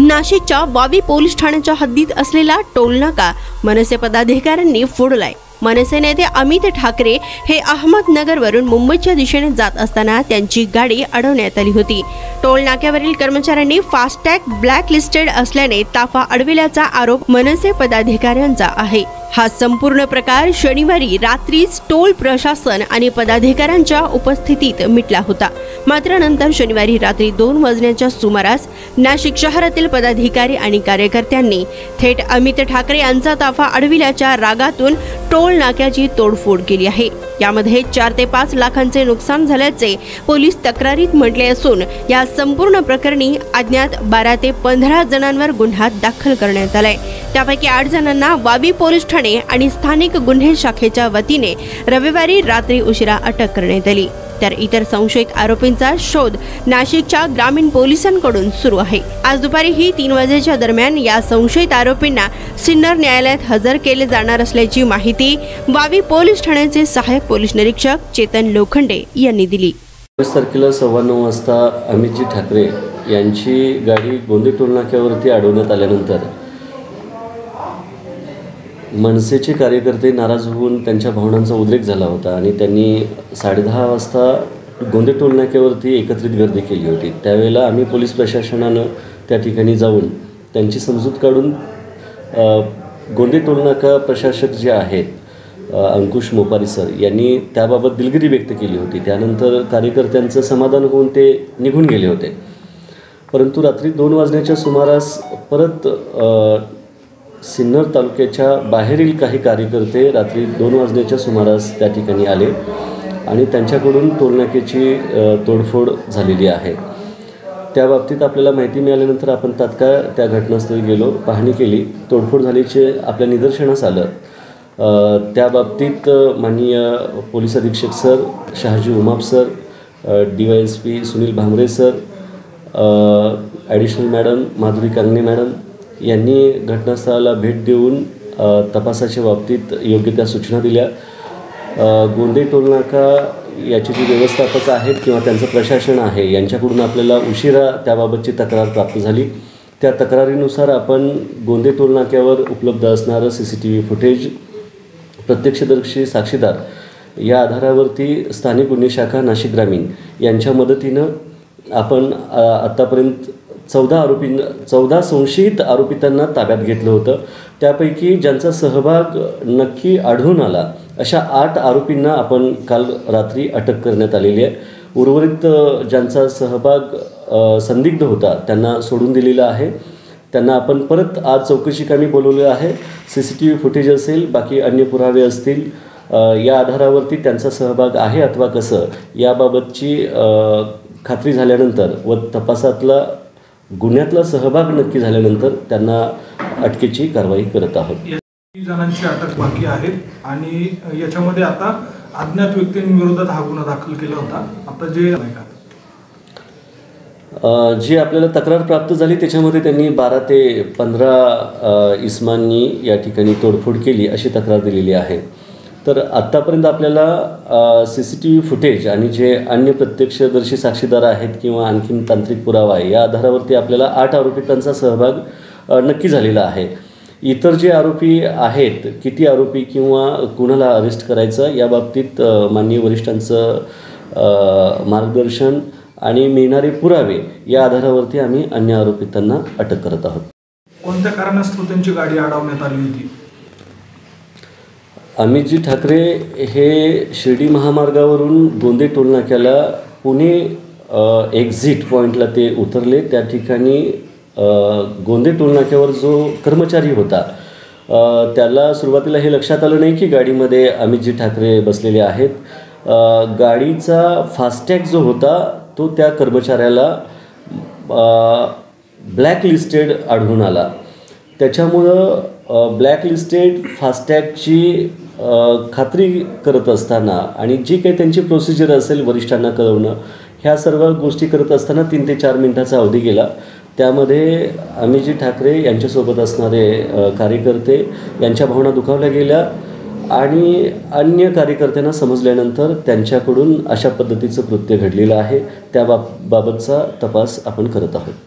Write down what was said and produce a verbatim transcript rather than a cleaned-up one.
नाशिकच्या वावी पोलीस ठाण्याच्या हद्दीत असलेला टोलनाका मनसे पदाधिकाऱ्यांनी फोडलाय। मनसे नेते अमित ठाकरे हे अहमदनगरवरून मुंबईच्या दिशेने जात असताना त्यांची गाडी अडवण्यात आली होती। टोल नाक्यावरील कर्मचाऱ्यांनी फास्टॅग ब्लॅक लिस्टेड असल्याने ताफा अडविल्याचा आरोप मनसे पदाधिकाऱ्यांचा आहे। हा संपूर्ण प्रकार शनिवारी रात्रीच टोल प्रशासन आणि पदाधिकाऱ्यांच्या उपस्थितीत मिटला होता। मात्र नंतर शनिवारी रात्री दोन वाजण्याच्या सुमारास नाशिक शहरातील पदाधिकारी आणि कार्यकर्त्यांनी थेट अमित ठाकरे यांचा ताफा अडविल्याच्या रागातून टोल नाक्याची तोडफोड केली आहे। यामध्ये चार ते पाच लाखांचे नुकसान झाल्याचे पोलीस तक्रारीत म्हटले असून या संपूर्ण प्रकरणी अज्ञात बारा ते पंधरा जणांवर गुन्हा दाखल करण्यात आलाय। त्यापैकी आठ जणांना वावी पोलीस ठाणे आणि स्थानिक गुन्हे शाखेच्या वतीने रविवारी रात्री उशिरा अटक करण्यात आली, तर इतर संशयित आरोपींचा शोध नाशिकच्या ग्रामीण पोलिसांकडून सुरू आहे। आज दुपारी ही तीन वाजेच्या दरम्यान या संशयित आरोपींना सिन्नर न्यायालयात हजर केले जाणार असल्याची माहिती वावी पोलीस ठाण्याचे सहाय्यक पोलीस निरीक्षक चेतन लोखंडे यांनी दिली। बावीस तारखेला सव्वा नऊ वाजता अमितजी ठाकरे यांची गाडी गोंदे टोलनाक्यावरती अडवण्यात आल्यानंतर मनसेचे कार्यकर्ते नाराज होऊन त्यांच्या भावनांचा उद्रेक झाला होता आणि त्यांनी साडे दहा वाजता गोंदे टोलनाक्यावरती एकत्रित गर्दी केली होती। त्यावेळेला आम्ही पोलीस प्रशासनानं त्या ठिकाणी जाऊन त्यांची समजूत काढून गोंदे टोलनाका प्रशासक जे आहेत अंकुश मोपारी सर यांनी त्याबाबत दिलगिरी व्यक्त केली होती। त्यानंतर कार्यकर्त्यांचं समाधान होऊन ते निघून गेले होते, परंतु रात्री दोन वाजण्याच्या सुमारास परत सिन्नर तालुक्याच्या बाहेरील काही कार्यकर्ते रात्री दोन वाजण्याच्या सुमारास त्या ठिकाणी आले आणि त्यांच्याकडून टोलनाक्याची तोडफोड झालेली आहे। त्या बाबतीत आपल्याला माहिती मिळाल्यानंतर आपण तात्काळ त्या घटनास्थळी गेलो, पाहणी केली। तोडफोड झाल्याचे आपल्या निदर्शनास आलं। त्या बाबतीत माननीय पोलीस अधीक्षक sir Shahaji Umap sir, D Y S P Sunil Bhangare sir, additional madam Madhuri Kangane madam यांनी घटनास्थळाला भेट देऊन तपासाच्या बाबतीत योग्य त्या सूचना दिल्या। गोंदे टोलनाका याचे जे व्यवस्थापक आहेत किंवा त्यांचं प्रशासन आहे यांच्याकडून आपल्याला उशिरा त्याबाबतची तक्रार प्राप्त झाली। त्या तक्रारीनुसार आपण गोंदे टोलनाक्यावर उपलब्ध असणारं C C T V footage, प्रत्यक्षदर्शी साक्षीदार या आधारावरती स्थानिक गुन्हे शाखा नाशिक ग्रामीण यांच्या मदतीनं आपण आत्तापर्यंत चौदा आरोपींना चौदा संशयित आरोपितांना ताब्यात घेतलं होतं। त्यापैकी ज्यांचा सहभाग नक्की आढळून आला अशा आठ आरोपींना आपण काल रात्री अटक करण्यात आलेली आहे। उर्वरित ज्यांचा सहभाग संदिग्ध होता त्यांना सोडून दिलेला आहे। त्यांना आपण परत आज चौकशीकामी बोलवलं आहे। C C T V footage असेल, बाकी अन्य पुरावे असतील, या आधारावरती त्यांचा सहभाग आहे अथवा कसं याबाबतची खात्री झाल्यानंतर व तपासातला गुन्ह्यातला सहभाग नक्की झाल्यानंतर त्यांना अटकेची कारवाई करत आहोत। तीन जणांची अटक बाकी आहे आणि याच्यामध्ये आता अज्ञात व्यक्तींविरोधात हा गुन्हा दाखल केला होता। आता जे जी आपल्याला तक्रार प्राप्त झाली त्याच्यामध्ये त्यांनी बारा ते पंधरा इस्मांनी या ठिकाणी तोडफोड केली अशी तक्रार दिलेली आहे। तर आत्तापर्यंत आपल्याला C C T V footage आणि जे अन्य प्रत्यक्षदर्शी साक्षीदार आहेत किंवा आणखीन तांत्रिक पुरावा आहे या आधारावरती आपल्याला आठ आरोपितांचा सहभाग नक्की झालेला आहे। इतर जे आरोपी आहेत, किती आरोपी किंवा कुणाला अरेस्ट करायचं याबाबतीत माननीय वरिष्ठांचं मार्गदर्शन आणि मिळणारे पुरावे या आधारावरती आम्ही अन्य आरोपितांना अटक करत आहोत। कोणत्या कारणास्तव त्यांची गाडी अडवण्यात आली होती? अमितजी ठाकरे हे शिर्डी महामार्गावरून गोंदे टोलनाक्याला पुणे एक्झिट पॉईंटला ते उतरले। त्या ठिकाणी गोंदे टोलनाक्यावर जो कर्मचारी होता त्याला सुरुवातीला हे लक्षात आलं नाही की गाडीमध्ये अमितजी ठाकरे बसलेले आहेत। गाडीचा फास्टॅग जो होता तो त्या कर्मचाऱ्याला ब्लॅक लिस्टेड आढळून आला। त्याच्यामुळं ब्लॅक लिस्टेड फास्टॅगची खात्री करत असताना आणि जी काही त्यांची प्रोसिजर असेल वरिष्ठांना कळवणं ह्या सर्व गोष्टी करत असताना तीन ते चार मिनिटाचा अवधी गेला। त्यामध्ये अमितजी ठाकरे यांच्यासोबत असणारे कार्यकर्ते यांच्या भावना दुखावल्या गेल्या आणि अन्य कार्यकर्त्यांना समजल्यानंतर त्यांच्याकडून अशा पद्धतीचं कृत्य घडलेलं आहे। त्या बाबतचा तपास आपण करत आहोत।